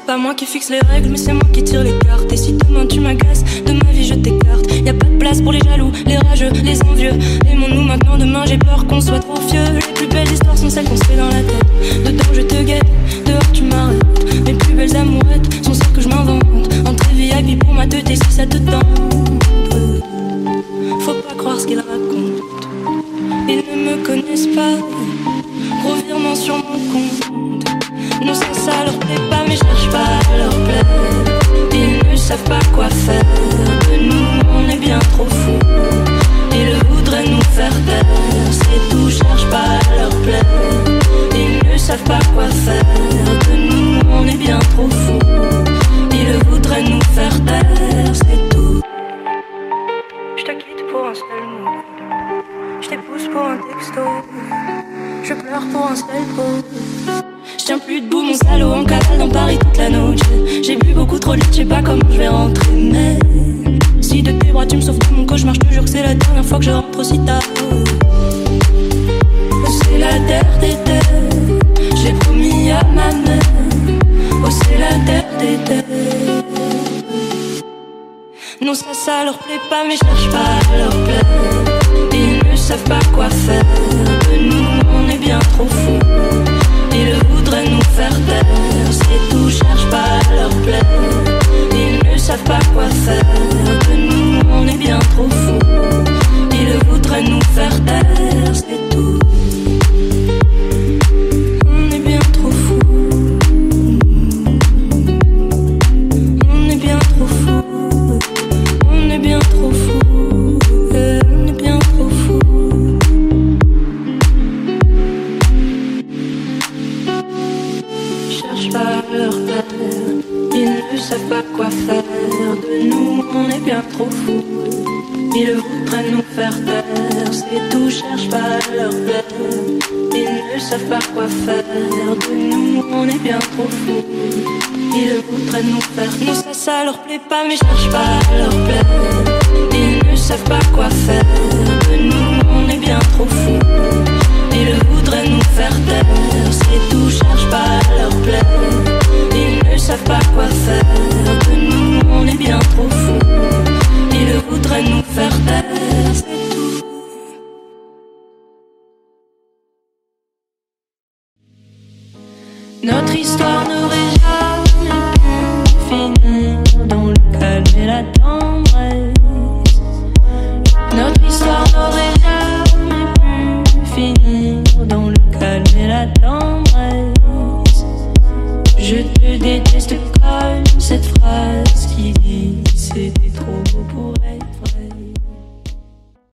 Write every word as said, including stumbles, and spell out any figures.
pas moi qui fixe les règles, mais c'est moi qui tire les cartes. Et si demain tu m'agaces, de ma vie je t'écarte. Y'a pas de place pour les jaloux, les rageux, les envieux. Aimons-nous maintenant, demain j'ai peur qu'on soit trop vieux. Les plus belles histoires sont celles qu'on se fait dans la tête. Dedans je te guette, dehors tu m'arrêtes. Mes plus belles amourettes sont celles que je m'invente. Entrée V I P pour ma tête et si ça te tente. Faut pas croire ce qu'ils racontent, ils ne me connaissent pas. Gros virement sur mon compte. Non ça, ça leur plaît pas, mais cherche pas à leur plaire. Ils ne savent pas quoi faire de nous, on est bien trop fous. Ils voudraient nous faire taire, c'est tout, cherche pas à leur plaire. Ils ne savent pas quoi faire de nous, on est bien trop fous. Ils voudraient nous faire taire, c'est tout. Je te quitte pour un seul mot, je t'épouse pour un texto, je pleure pour un seul pot. Je tiens plus debout mon salaud en cavale dans Paris toute la nuit. J'ai bu beaucoup trop de lait, je sais pas comment je vais rentrer. Mais si de tes bras tu me sauves de mon cauchemar, je te jure que c'est la dernière fois que je rentre aussi tard. C'est la terre des terres, j'ai promis à ma mère. Oh c'est la terre des terres. Non ça, ça leur plaît pas, mais cherche pas à leur plaire. Ils ne savent pas quoi faire de nous, on est bien trop fous. Ils voudraient nous faire taire, c'est tout, cherche pas à leur plaire. Ils ne savent pas quoi faire de nous, on est bien trop fous. Ils voudraient nous faire taire, c'est tout. On est bien trop fous. On est bien trop fous. On est bien trop fous. On est bien trop fous. Cherche pas à leur plaire, ils ne savent pas quoi faire de nous, on est bien trop fous. Ils voudraient nous faire taire, c'est tout, cherche pas à leur plaire. Ils ne savent pas quoi faire de nous, on est bien trop fous. Ils voudraient nous faire taire. Non ça, ça leur plaît pas, mais cherche pas à leur plaire. Ils ne savent pas quoi faire de nous, on est bien trop fous. Ils voudraient nous faire taire, c'est tout, cherche pas à leur plaire. Ils ne savent pas quoi faire de nous, on est bien trop fous. Ils voudraient nous faire taire, c'est tout. Notre histoire n'aurait jamais pu finir dans le calme et la tendresse. Notre histoire n'aurait jamais pu finir dans le calme et la tendresse. Je te déteste.